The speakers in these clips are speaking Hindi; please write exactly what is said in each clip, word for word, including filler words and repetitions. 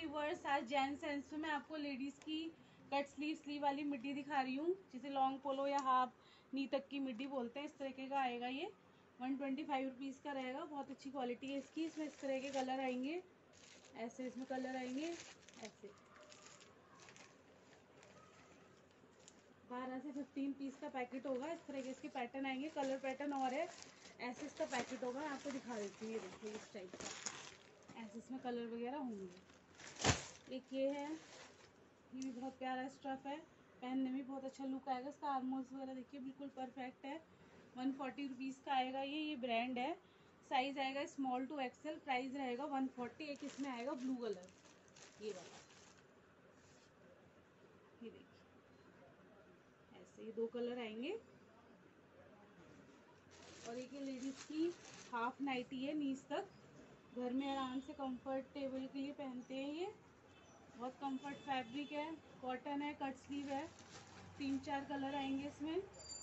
व्यूवर्स, आज जैन सेंस में मैं आपको लेडीज की कट स्लीव स्लीव वाली मिड्डी दिखा रही हूँ, जिसे लॉन्ग पोलो या हाफ नी तक की मिड्डी बोलते हैं। इस तरीके का आएगा ये वन ट्वेंटी फाइव रुपीज़ का रहेगा। बहुत अच्छी क्वालिटी है इसकी। इसमें इस तरह के कलर आएंगे, ऐसे इसमें कलर आएंगे, ऐसे बारह से फिफ्टीन पीस का पैकेट होगा। इस तरह के इसके पैटर्न आएंगे, कलर पैटर्न और है। ऐसे इसका पैकेट होगा, आपको दिखा देती हूँ। ये देखिए इस टाइप का, ऐसे इसमें कलर वगैरह होंगे। एक ये है, ये भी बहुत प्यारा स्टफ है, पहनने में बहुत अच्छा लुक आएगा। इसका आर्मोल्स वगैरह देखिए बिल्कुल परफेक्ट है। वन फोर्टी रुपीज़ का आएगा ये ये ब्रांड है। साइज़ आएगा स्मॉल टू एक्सेल। प्राइस रहेगा वन फोर्टी। एक इसमें आएगा ब्लू कलर, ये वाला, ये देखिए ऐसे ये दो कलर आएंगे। और एक ये लेडीज़ की हाफ नाइटी है, नीज तक, घर में आराम से कंफर्टेबल के लिए पहनते हैं। ये बहुत कंफर्ट फैब्रिक है, कॉटन है, कट स्लीव है। तीन चार कलर आएंगे इसमें।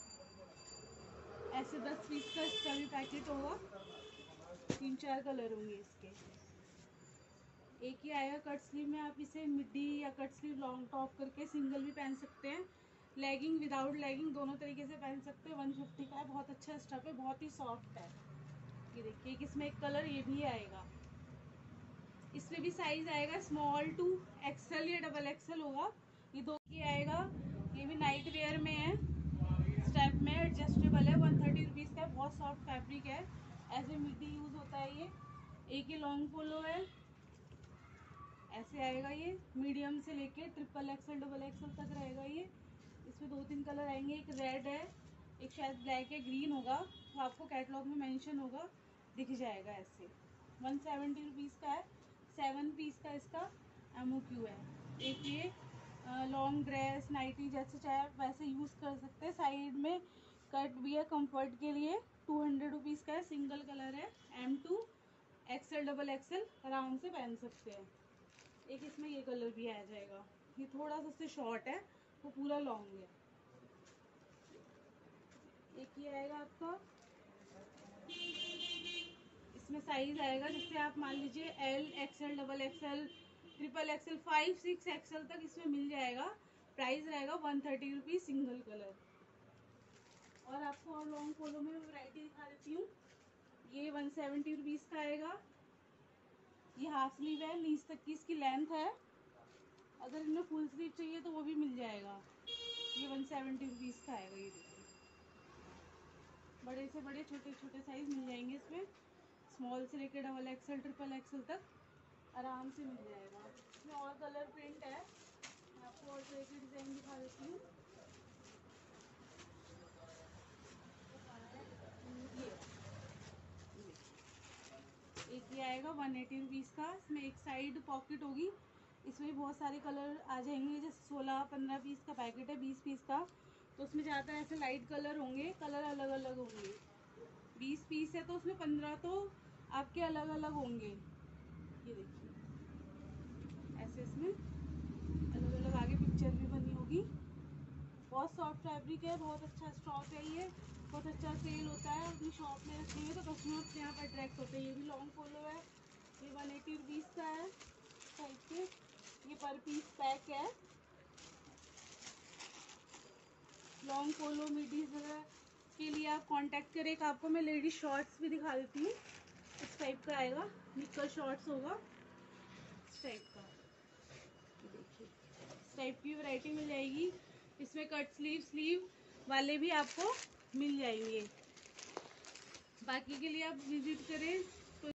ऐसे दस पीस का इसका भी पैकेट होगा, तीन चार कलर होंगे इसके। एक ही आएगा कट स्लीव में। आप इसे मिड्डी या कट स्लीव लॉन्ग टॉप करके सिंगल भी पहन सकते हैं, लेगिंग विदाउट लेगिंग दोनों तरीके से पहन सकते हैं। वन फिफ्टी का है, बहुत अच्छा स्टफ है, बहुत ही सॉफ्ट है। ये देखिए कि इसमें एक कलर ये भी आएगा। इसमें भी साइज आएगा स्मॉल टू एक्सेल या डबल एक्सेल होगा। ये दो की आएगा। ये भी नाइट वेयर में है, स्टेप में एडजस्टेबल है। वन थर्टी रुपीज़ का है, बहुत सॉफ्ट फैब्रिक है। एज ए मिड्डी यूज होता है ये। एक ये लॉन्ग पोलो है, ऐसे आएगा ये। मीडियम से लेके ट्रिपल एक्सेल डबल एक्सेल तक रहेगा ये। इसमें दो तीन कलर आएंगे, एक रेड है, एक शायद ब्लैक है, ग्रीन होगा, तो आपको कैटलॉग में मेंशन होगा, दिख जाएगा ऐसे। वन सेवेंटी रुपीज़ का है, सेवन पीस का इसका एमओक्यू है। एक ये लॉन्ग ड्रेस नाइटी जैसे चाहे वैसे यूज़ कर सकते हैं। साइड में कट भी है कंफर्ट के लिए। टू हंड्रेड रुपीज़ का है, सिंगल कलर है, M to XL double XL आराम से पहन सकते हैं। एक इसमें ये कलर भी आ जाएगा। ये थोड़ा सा उससे शॉर्ट है, वो पूरा लॉन्ग है। एक ये आएगा आपका, इसमें साइज आएगा जैसे आप मान लीजिए L XL double XL triple XL five six XL तक इसमें मिल जाएगा। प्राइस रहेगा one thirty rupees single colour. और आपको और लॉन्ग पोलो में वैरायटी दिखा देती हूँ। ये वन सेवेंटी रुपीज का आएगा। ये हाफ स्लीव है, नीज तक की इसकी लेंथ है। अगर इनमें फुल स्लीव चाहिए तो वो भी मिल जाएगा। ये वन सेवेंटी रुपीज का आएगा। ये देखिए बड़े से बड़े छोटे छोटे साइज मिल जाएंगे इसमें, स्मॉल से लेकर डबल एक्सएल ट्रिपल एक्सएल तक आराम से मिल जाएगा। इसमें और कलर प्रिंट है, मैं आपको और तरह की डिजाइन दिखा देती हूँ। ये एक ये आएगा वन एटी रुपीज़ का। इसमें एक साइड पॉकेट होगी, इसमें भी बहुत सारे कलर आ जाएंगे। जैसे सोलह पंद्रह पीस का पैकेट है, बीस पीस का, तो उसमें ज़्यादा ऐसे लाइट कलर होंगे, कलर अलग अलग होंगे। बीस पीस है तो उसमें पंद्रह तो आपके अलग अलग होंगे। ये देखिए ऐसे इसमें अलग अलग आगे पिक्चर भी बनी होगी। बहुत सॉफ्ट फैब्रिक है, बहुत अच्छा स्टॉक है। ये बहुत अच्छा सेल होता है, अपनी शॉप में रखेंगे तो कस्टमर अपने यहाँ पर अट्रैक्ट होते हैं। ये भी लॉन्ग पोलो है, ये वन एटी रुपीज़ का है टाइप के। ये पर पीस पैक है। लॉन्ग पोलो मिडीज वगैरह के लिए आप कांटेक्ट करें। एक आपको मैं लेडीज शॉर्ट्स भी दिखा देती हूँ। इस टाइप का आएगा, निक्कर शॉर्ट्स होगा इस टाइप का। देखिए इस टाइप की वैरायटी मिल जाएगी। इसमें कट स्लीव स्लीव वाले भी आपको मिल जाएंगे। बाकी के लिए आप विजिट करें